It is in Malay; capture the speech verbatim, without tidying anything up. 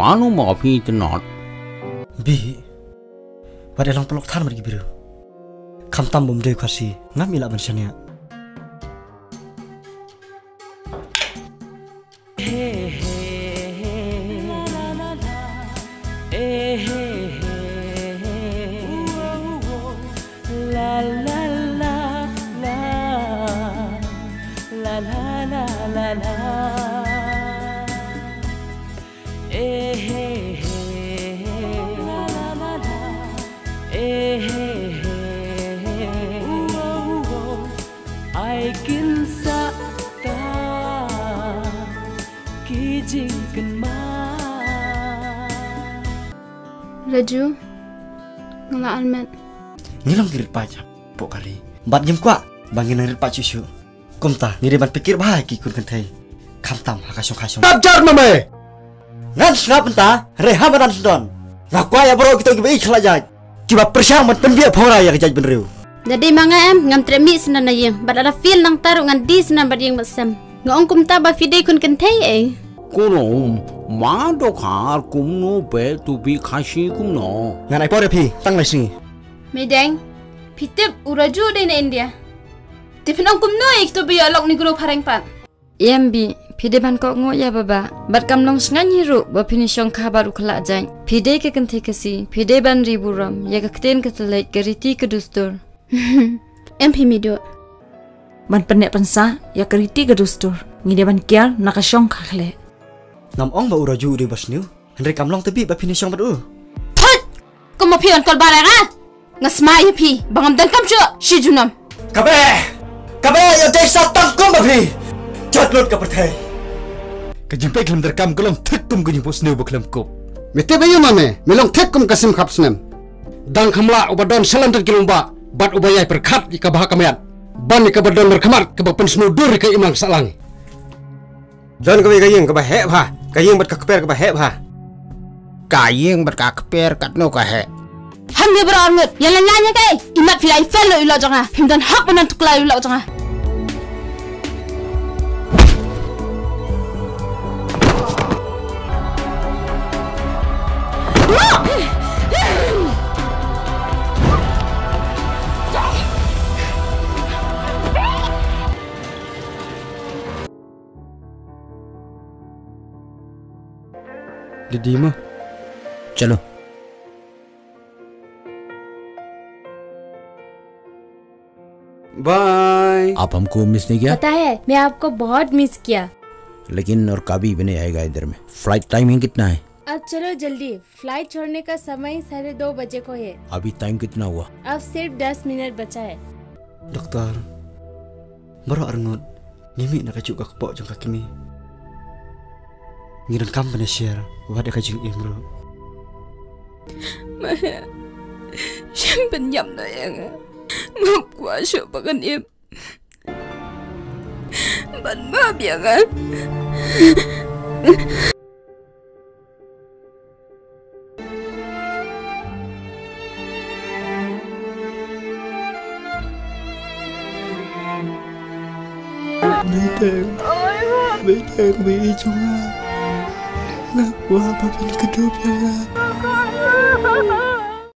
Anu maafin tenat. Bi, pada lang pelok than mergi biru. Kamtam bom dei khasi, ngamila manusianya. Raju, ngala almet. Ngilang kirit pajak, pok kali. Bat jem kuat, bangin ngirit pak cucu. Kumta, ngiriman pikir bahagia kun kentai. Kamtam hakasong kasong. Abjar mame. Ngan snap entah, reha badan sedon. Ngakwa ya bro kita gibai kelajaj. Kiba persyang man penbiak phora ya kejaj benriu. Jadi manga em ngam tremi senan na yang, bad ada feel nang taru ngan di senan bad yang basam. Ngong kumta ba fide kun kentai eh. Kuno, mado kar kumno be tu bi kashi kumno. Ngan ai pore pi, tang lai singi. Medeng, pitip uraju de na India. Tipin ong kumno ik tu bi alok ni guru pareng pat. Yambi, pide ban kok ngo ya baba. Bat kam long sngan hiru ba finishong khabar ukla jang. Pide ke kente kasi, pide ban riburam, ya ka kten ka telai keriti ke dustur. M P mido. Ban penek pensa ya keriti ke dustur. Ngide ban kial nakashong kakle. Nam ong ba uraju de basniu. Henry kamlong tebi ba finishong badu. Put! Kau mau pion kol barang ah? Ngasma ya pi, bangam dan kam cuk, si junam. Kabe, kabe ya desa tangkum ba pi. Jat lut ka perthai. Kejimpe kelam terkam kelam tek kum kunyi posneu ba kelam kop. Mete bayu mame, melong tek kum kasim khapsnem. Dang khamla ubadon salantar kilumba, bat ubayai perkhat ika baha kamayat. Ban ika badon berkhamat ke bapen snudur ke imang salang. Dan kabe kayeng ka ba he ba. Kayeng bat ka keper ka ba he ba. Kayeng bat ka keper kat no ka he. Ham ni bro angut, yang lainnya kai. Imat filai fellow ulo janga, pimdan hak menan tuklai ulo janga. Didi mah. Chalo. Bye. आप हमको मिस नहीं किया? पता है मैं आपको बहुत मिस किया। लेकिन और कभी भी नहीं आएगा इधर में। फ्लाइट टाइमिंग कितना है? अब चलो जल्दी, फ्लाइट छोड़ने का समय साढ़े दो बजे को है। अभी टाइम कितना हुआ? अब सिर्फ दस मिनट बचा है। Dokter, baru arngot, nimi nak kajuk kak pok jong kaki mi. Ngiran kam bana share, wada kajing imro. Maya, siya penyam na yang mapkwa siya bagan im. Ban mab yang Bidang, bidang bi cuma ngakwa papin kedua yang